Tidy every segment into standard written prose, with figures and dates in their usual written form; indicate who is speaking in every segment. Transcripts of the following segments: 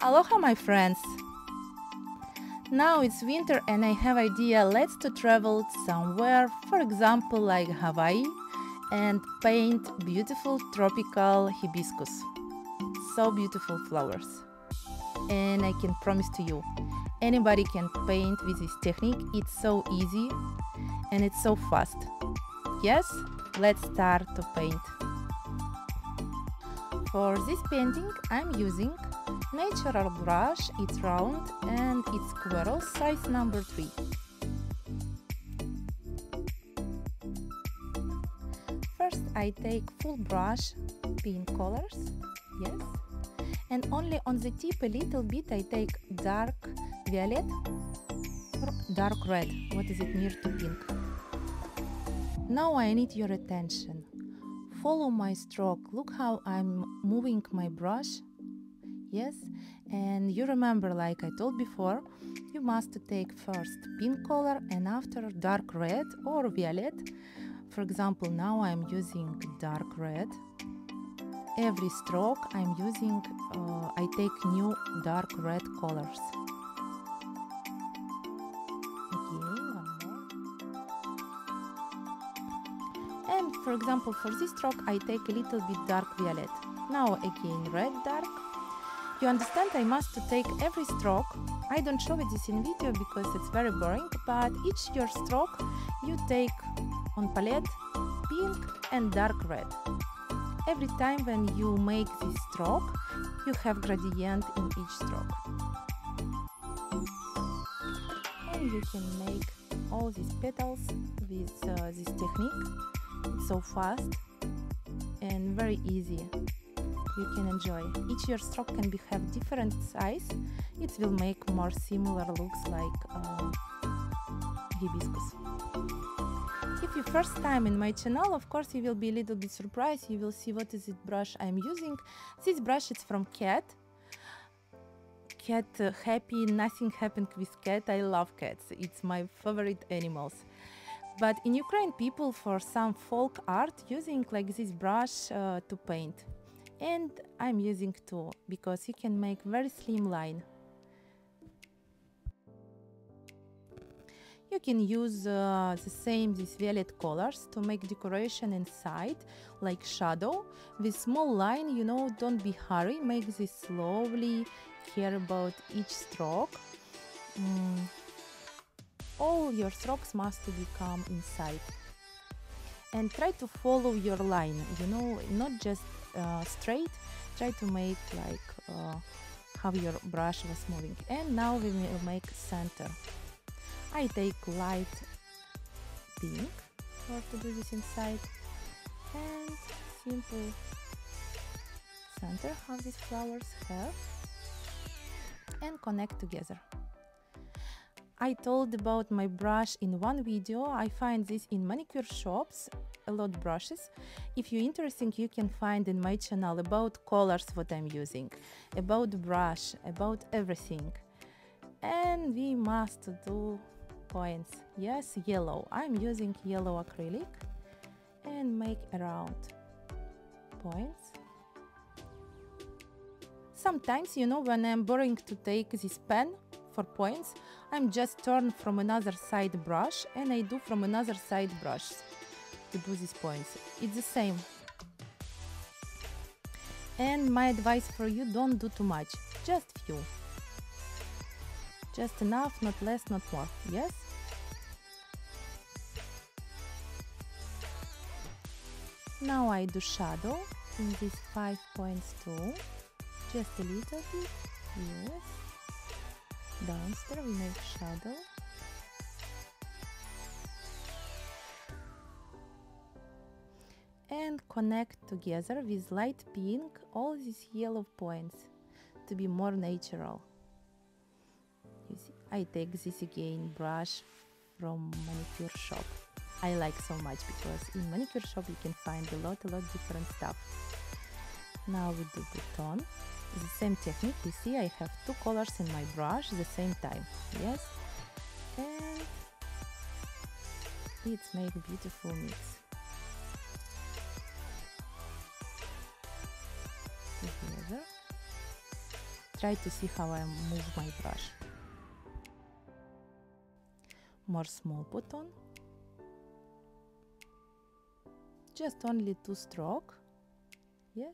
Speaker 1: Aloha my friends! Now it's winter and I have idea let's to travel somewhere, for example like Hawaii, and paint beautiful tropical hibiscus. So beautiful flowers. And I can promise to you, anybody can paint with this technique. It's so easy and it's so fast. Yes, let's start to paint. For this painting I'm using natural brush. It's round and it's Gurhal size number 3. First I take full brush, pink colors, yes, and only on the tip a little bit I take dark violet or dark red, what is it, near to pink. Now I need your attention. Follow my stroke, look how I'm moving my brush. Yes, and you remember, like I told before, you must take first pink color and after dark red or violet. For example, now I'm using dark red. Every stroke I'm using, I take new dark red colors. Okay, one more. And for example, for this stroke I take a little bit dark violet. Now again red dark. You understand, I must take every stroke. I don't show it this in video because it's very boring, but each your stroke you take on palette pink and dark red. Every time when you make this stroke, you have gradient in each stroke. And you can make all these petals with this technique. It's so fast and very easy. You can enjoy. Each your stroke can have different size. It will make more similar looks like hibiscus. If you first time in my channel, of course you will be a little bit surprised. You will see what is it brush I'm using. This brush is from cat. Cat happy, nothing happened with cat. I love cats. It's my favorite animals. But in Ukraine, people for some folk art using like this brush to paint. And I'm using two because you can make very slim line. You can use these violet colors to make decoration inside, like shadow with small line. You know, don't be hurry. Make this slowly. Care about each stroke. All your strokes must become inside. And try to follow your line. You know, not just straight. Try to make like how your brush was moving. And now we will make center. I take light pink to do this inside, and simple center how these flowers have, and connect together. I told about my brush in one video. I find this in manicure shops, a lot brushes. If you're interested, you can find in my channel about colors what I'm using, about brush, about everything. And we must do points. Yes, yellow. I'm using yellow acrylic and make around points. Sometimes, you know, when I'm boring to take this pen for points, I'm just turn from another side brush and I do from another side brush to do these points. It's the same. And my advice for you, don't do too much, just few. Just enough, not less, not more. Yes? Now I do shadow in these 5 points too. Just a little bit. Yes. Downstairs we make shadow. And connect together with light pink all these yellow points to be more natural. You see, I take this again brush from manicure shop. I like so much because in manicure shop you can find a lot different stuff. Now we do button. The same technique. You see, I have two colors in my brush at the same time. Yes, and it's make a beautiful mix. Together. try to see how I move my brush. More small button. Just only 2 strokes. Yes.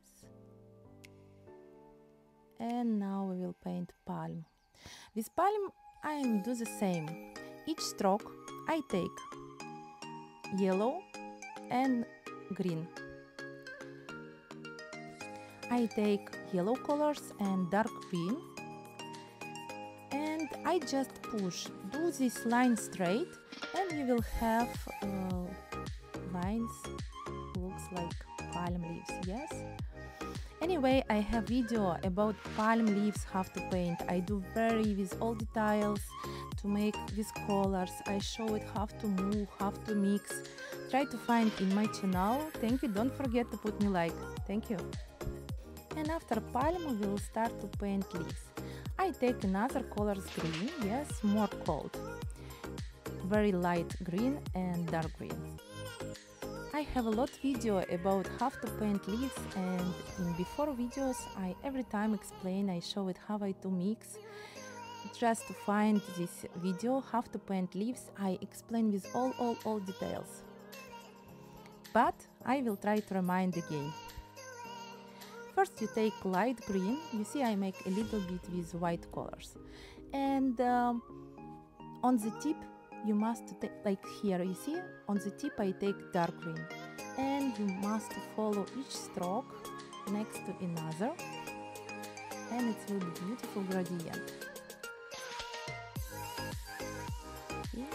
Speaker 1: And now we will paint palm. With palm I do the same. Each stroke I take yellow and green. I take yellow colors and dark green, and I just push. Do this line straight and you will have lines looks like palm leaves. Yes. Anyway, I have video about palm leaves how to paint. I do very with all details to make with colors. I show it how to move, how to mix. Try to find in my channel. Thank you. Don't forget to put me like. Thank you. And after palm we will start to paint leaves. I take another colors green, yes, more cold. Very light green and dark green. I have a lot video about how to paint leaves, and in before videos I every time explain, I show it how I to mix. Just to find this video how to paint leaves, I explain with all details. But I will try to remind again. First you take light green, you see I make a little bit with white colors, and on the tip you must take, like here you see, on the tip I take dark green, and you must follow each stroke next to another, and it will be beautiful gradient. Okay.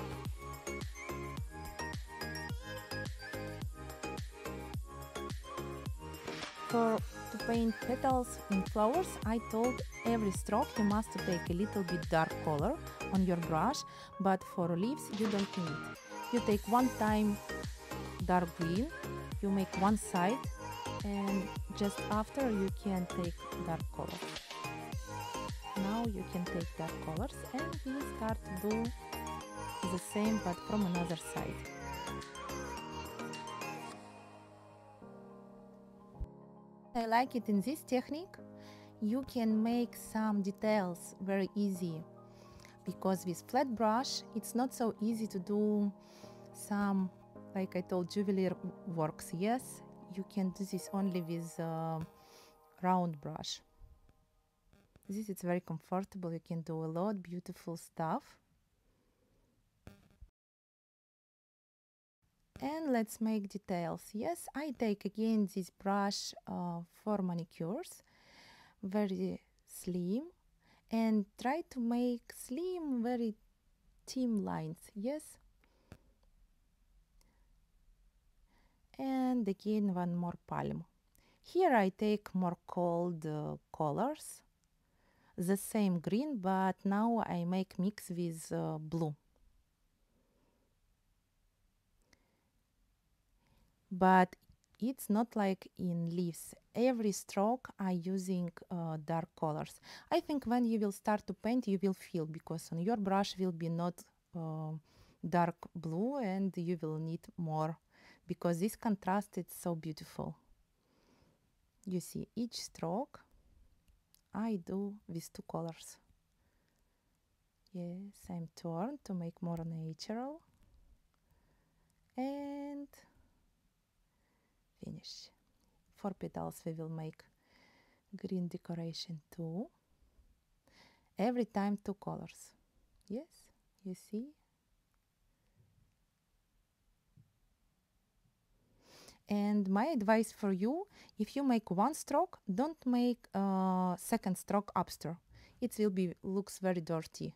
Speaker 1: To paint petals in flowers, I told every stroke you must take a little bit dark color on your brush, but for leaves you don't need. You take one time dark green, you make one side, and just after you can take dark color. Now you can take dark colors, and we start to do the same but from another side. I like it in this technique. You can make some details very easy, because with flat brush it's not so easy to do some, like I told, juveler works. Yes, you can do this only with round brush. This is very comfortable. You can do a lot beautiful stuff. And let's make details. Yes, I take again this brush for manicures, very slim, and try to make slim, very thin lines. Yes. And again one more palm. Here I take more cold colors, the same green, but now I make mix with blue. But it's not like in leaves. Every stroke I using dark colors. I think when you will start to paint you will feel, because on your brush will be not dark blue, and you will need more, because this contrast is so beautiful. You see each stroke I do with 2 colors. Yes, I'm torn to make more natural, and finish. For petals we will make green decoration too. Every time 2 colors. Yes, you see. And my advice for you, if you make 1 stroke, don't make a second stroke after. It will be looks very dirty.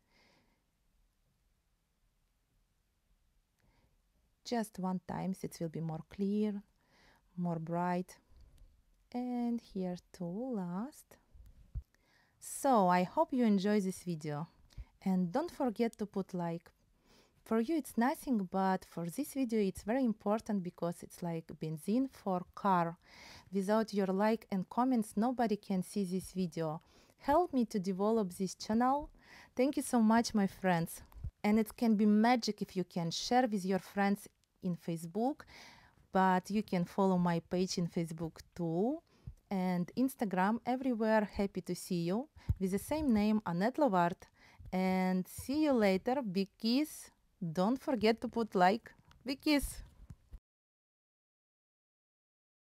Speaker 1: Just 1 time, it will be more clear, more bright. And here too, last. So I hope you enjoy this video, and don't forget to put like. For you it's nothing, but for this video it's very important, because it's like benzene for car. Without your like and comments nobody can see this video. Help me to develop this channel. Thank you so much, my friends. And it can be magic if you can share with your friends in Facebook, but you can follow my page in Facebook too, and Instagram, everywhere. Happy to see you with the same name, Annette Lovart. And see you later. Big kiss. Don't forget to put like. Big kiss.